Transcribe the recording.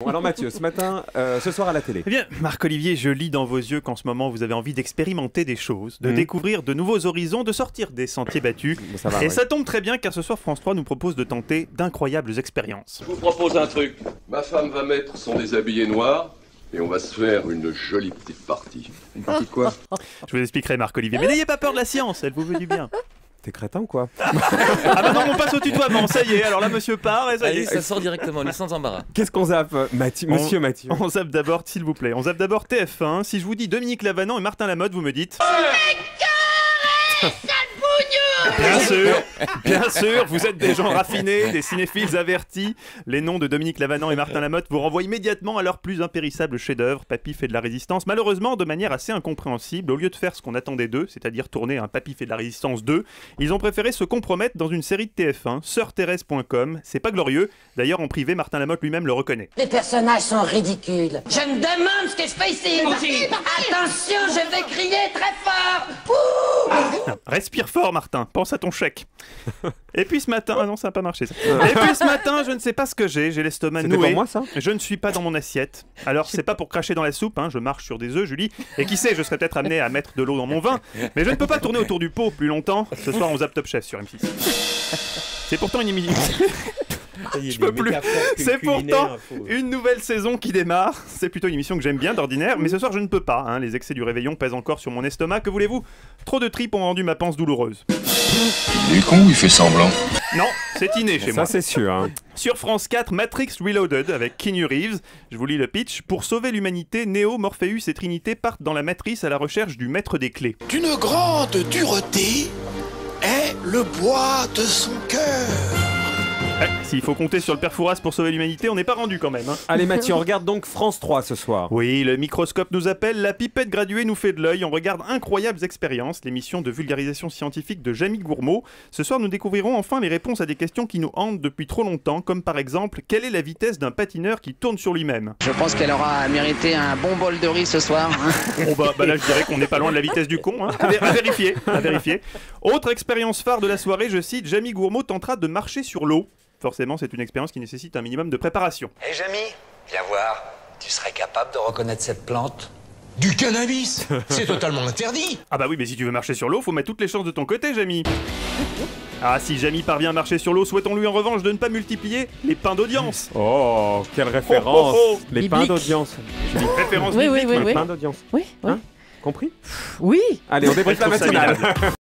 alors Mathieu, ce matin, ce soir à la télé. Eh bien, Marc-Olivier, je lis dans vos yeux qu'en ce moment, vous avez envie d'expérimenter des choses, de découvrir de nouveaux horizons, de sortir des sentiers battus. Bon, ça va, Et ouais. ça tombe très bien car ce soir, France 3 nous propose de tenter d'incroyables expériences. Je vous propose un truc. Ma femme va mettre son déshabillé noir et on va se faire une jolie petite partie. Une petite quoi? Je vous expliquerai, Marc-Olivier. Mais n'ayez pas peur de la science, elle vous veut du bien. T'es crétin ou quoi? Ah bah non, on passe au tutoiement, ça y est. Alors là, monsieur part et ça y Allez, est. ça sort directement, lui sans embarras. Qu'est-ce qu'on zappe, Monsieur Mathieu? On zappe d'abord, s'il vous plaît. On zappe d'abord TF1. Si je vous dis Dominique Lavanant et Martin Lamotte, vous me dites... Bien sûr, vous êtes des gens raffinés, des cinéphiles avertis. Les noms de Dominique Lavanant et Martin Lamotte vous renvoient immédiatement à leur plus impérissable chef-d'œuvre, Papy fait de la résistance. Malheureusement, de manière assez incompréhensible, au lieu de faire ce qu'on attendait d'eux, c'est-à-dire tourner un Papy fait de la résistance 2, ils ont préféré se compromettre dans une série de TF1, Sœur-Thérèse.com. C'est pas glorieux. D'ailleurs, en privé, Martin Lamotte lui-même le reconnaît. Les personnages sont ridicules. Je me demande ce que je fais ici. Attention, je vais crier très fort. Non, respire fort, Martin. Pense à ton chèque. Et puis ce matin... Ah non, ça n'a pas marché, ça. Et puis ce matin, je ne sais pas ce que j'ai l'estomac C'était noué. pour moi, ça? Je ne suis pas dans mon assiette. Alors, c'est pas pour cracher dans la soupe, hein, je marche sur des œufs, Julie. Et qui sait, je serais peut-être amené à mettre de l'eau dans mon vin. Mais je ne peux pas tourner autour du pot plus longtemps. Ce soir, on zappe Top Chef sur M6. C'est pourtant une émission... Je peux plus. C'est pourtant une nouvelle saison qui démarre. C'est plutôt une émission que j'aime bien d'ordinaire, mais ce soir je ne peux pas. Hein. Les excès du réveillon pèsent encore sur mon estomac. Que voulez-vous? Trop de tripes ont rendu ma panse douloureuse. Du con, il fait semblant. Non, c'est inné chez moi. Ça c'est sûr. Hein. Sur France 4, Matrix Reloaded avec Keanu Reeves. Je vous lis le pitch. Pour sauver l'humanité, Neo, Morpheus et Trinité partent dans la matrice à la recherche du maître des clés. D'une grande dureté est le bois de son cœur. S'il faut compter sur le père Fouras pour sauver l'humanité, on n'est pas rendu quand même. Hein. Allez Mathieu, on regarde donc France 3 ce soir. Oui, le microscope nous appelle, la pipette graduée nous fait de l'œil, on regarde Incroyables Expériences, l'émission de vulgarisation scientifique de Jamie Gourmaud. Ce soir, nous découvrirons enfin les réponses à des questions qui nous hantent depuis trop longtemps, comme par exemple, quelle est la vitesse d'un patineur qui tourne sur lui-même? Je pense qu'elle aura mérité un bon bol de riz ce soir. Bon bah là, je dirais qu'on n'est pas loin de la vitesse du con, hein. À vérifier, à vérifier. Autre expérience phare de la soirée, je cite, Jamie Gourmaud tentera de marcher sur l'eau. Forcément, c'est une expérience qui nécessite un minimum de préparation. Hé Jamy, viens voir. Tu serais capable de reconnaître cette plante? Du cannabis. C'est totalement interdit. Ah bah oui, mais si tu veux marcher sur l'eau, faut mettre toutes les chances de ton côté, Jamie. Ah, si Jamie parvient à marcher sur l'eau, souhaitons-lui en revanche de ne pas multiplier les pains d'audience. Oh, quelle référence. Les pains Biblique. d'audience. Référence Oui, biblique, oui, oui, maintenant. oui. Pains d'audience. Oui, oui. Hein Compris? Oui. Allez, on débriefe la Je trouve ça matinale. minable.